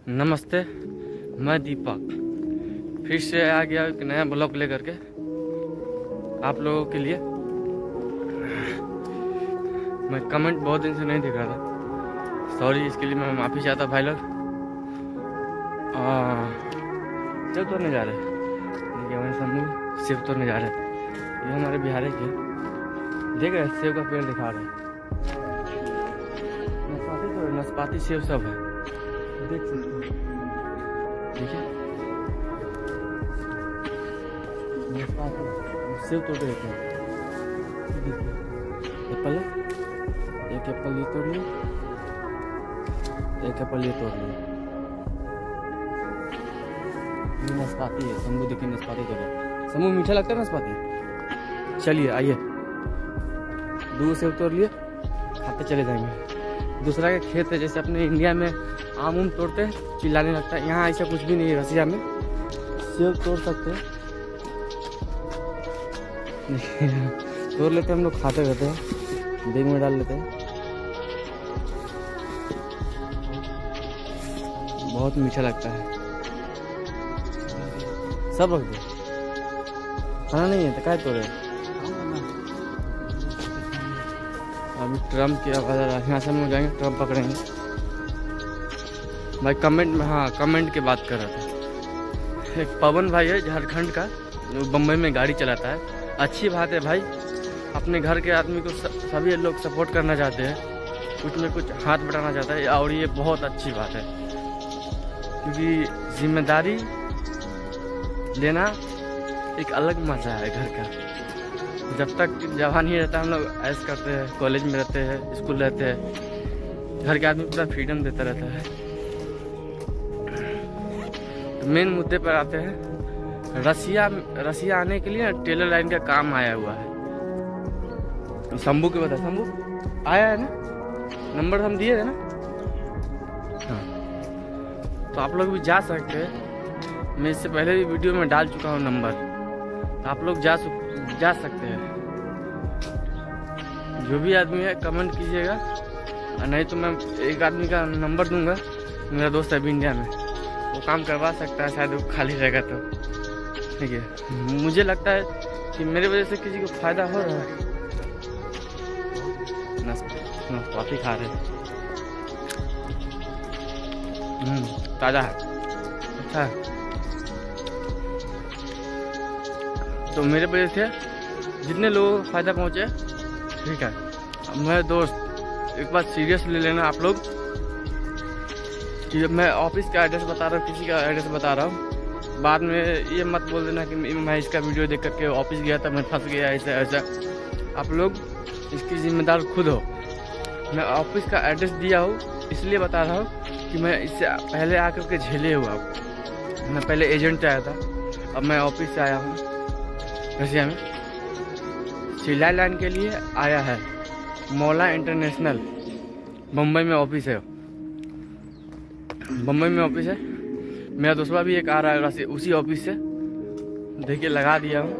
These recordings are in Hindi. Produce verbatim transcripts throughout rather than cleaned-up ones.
नमस्ते, मैं दीपक फिर से आ गया एक नया ब्लॉग लेकर के आप लोगों के लिए। मैं कमेंट बहुत दिन से नहीं देख रहा था, सॉरी, इसके लिए मैं माफ़ी चाहता भाई लोग। सेब तोड़ने जा रहे हैं, देखिए हमारे समूह सेब तोड़ने जा रहे हैं। ये हमारे बिहार के देख रहे सेब का पेड़ दिखा रहे हैं, नाशपाती तो नाशपाती सेब सब है, देख सकते हैं। देखिए सेब तोड़ देते हैं। एप्पल है, एक एप्पल ये तोड़ लिया, एक एप्पल ये तोड़ लिया। ये नाशपाती है, शंभू देखिए नाशपाती तोड़ा। शंभू मीठा लगता है नाशपाती। चलिए आइए, दो सेब तोड़ लिए, खाते चले जाएंगे। दूसरा के खेत है, जैसे अपने इंडिया में आम उम तोड़ते हैं चिल्लाने लगता है, यहाँ ऐसा कुछ भी नहीं है। रसिया में सेब तोड़ सकते हैं, तोड़ लेते हैं हम लोग, खाते रहते हैं, बैग में डाल लेते हैं। बहुत मीठा लगता है, सब रख दो, खाना नहीं है तो क्या तोड़े। अभी ट्रम्प की आवाज़ आ रहा है, यहाँ से हम लोग जाएंगे, ट्रम्प पकड़ेंगे भाई। कमेंट में, हाँ कमेंट की बात कर रहा था। एक पवन भाई है झारखंड का, जो बम्बई में गाड़ी चलाता है। अच्छी बात है भाई, अपने घर के आदमी को सभी लोग सपोर्ट करना चाहते हैं, कुछ में कुछ हाथ बटाना चाहता है, और ये बहुत अच्छी बात है, क्योंकि जिम्मेदारी लेना एक अलग मज़ा है घर का। जब तक जवान ही रहता है हम लोग ऐश करते हैं, कॉलेज में रहते हैं, स्कूल रहते हैं, घर के आदमी पूरा फ्रीडम देता रहता है। तो मेन मुद्दे पर आते हैं। रसिया रसिया आने के लिए टेलर लाइन का काम आया हुआ है। शंभू के बता, शंभू आया है ना, नंबर हम दिए थे ना। हाँ, तो आप लोग भी जा सकते हैं, मैं इससे पहले भी वीडियो में डाल चुका हूँ नंबर, तो आप लोग जा जा सकते हैं। जो भी आदमी है कमेंट कीजिएगा, नहीं तो मैं एक आदमी का नंबर दूंगा, मेरा दोस्त है अभी इंडिया में, वो काम करवा सकता है, शायद वो खाली रहेगा तो। ठीक है, मुझे लगता है कि मेरे वजह से किसी को फायदा हो रहा है। नाशपाती खा रहे हैं, ताज़ा है, अच्छा है। तो मेरे वजह से जितने लोगों को फायदा पहुंचे, ठीक है। मेरे दोस्त एक बात सीरियस ले लेना आप लोग, कि मैं ऑफिस का एड्रेस बता रहा हूँ, किसी का एड्रेस बता रहा हूँ, बाद में ये मत बोल देना कि मैं इसका वीडियो देख करके ऑफिस गया था, मैं फंस गया, ऐसा ऐसा। आप लोग इसकी जिम्मेदार खुद हो। मैं ऑफिस का एड्रेस दिया हूँ इसलिए बता रहा हूँ कि मैं इससे पहले आकर के झेले हुआ हूँ। मैं पहले एजेंट आया था, अब मैं ऑफिस से आया हूँ रसिया में, सिलाई लाइन के लिए आया है। मौला इंटरनेशनल बम्बई में ऑफिस है, बम्बई में ऑफिस है। मेरा दूसरा भी एक आ रहा है उसी ऑफिस से, देखिए लगा दिया हूँ।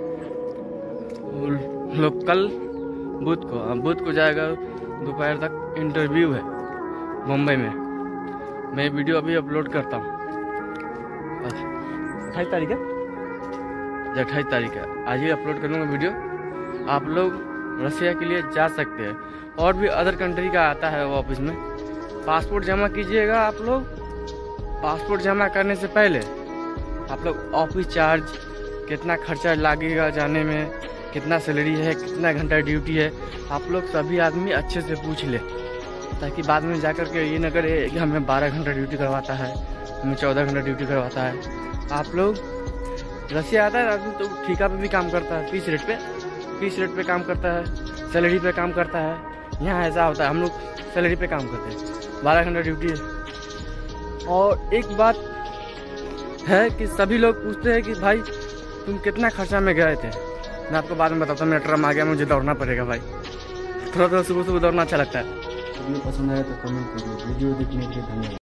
लोग कल बुध को बुध को जाएगा, दोपहर तक इंटरव्यू है मुंबई में। मैं वीडियो अभी अपलोड करता हूँ, अट्ठाईस तारीख है, अट्ठाईस तारीख है, आज ही अपलोड करूँगा वीडियो। आप लोग रसिया के लिए जा सकते हैं, और भी अदर कंट्री का आता है वो ऑफिस में। पासपोर्ट जमा कीजिएगा आप लोग। पासपोर्ट जमा करने से पहले आप लोग ऑफिस चार्ज, कितना खर्चा लगेगा जाने में, कितना सैलरी है, कितना घंटा ड्यूटी है, आप लोग सभी आदमी अच्छे से पूछ ले, ताकि बाद में जाकर के ये न करे कि हमें बारह घंटा ड्यूटी करवाता है, हमें चौदह घंटा ड्यूटी करवाता है। आप लोग रसिया आता है आदमी तो ठेका पे भी काम करता है, फीस रेट पे फीस रेट पे काम करता है, सैलरी पे काम करता है। यहाँ ऐसा होता है, हम लोग सैलरी पे काम करते हैं, बारह घंटा ड्यूटी है। और एक बात है कि सभी लोग पूछते हैं कि भाई तुम कितना खर्चा में गए थे। मैं आपको बाद में बताता हूँ, मेरा ट्रम आ गया, मुझे दौड़ना पड़ेगा भाई, थोड़ा थोड़ा सुबह सुबह दौड़ना अच्छा लगता है। वीडियो पसंद आया तो कमेंट कीजिए। वीडियो देखने के लिए धन्यवाद।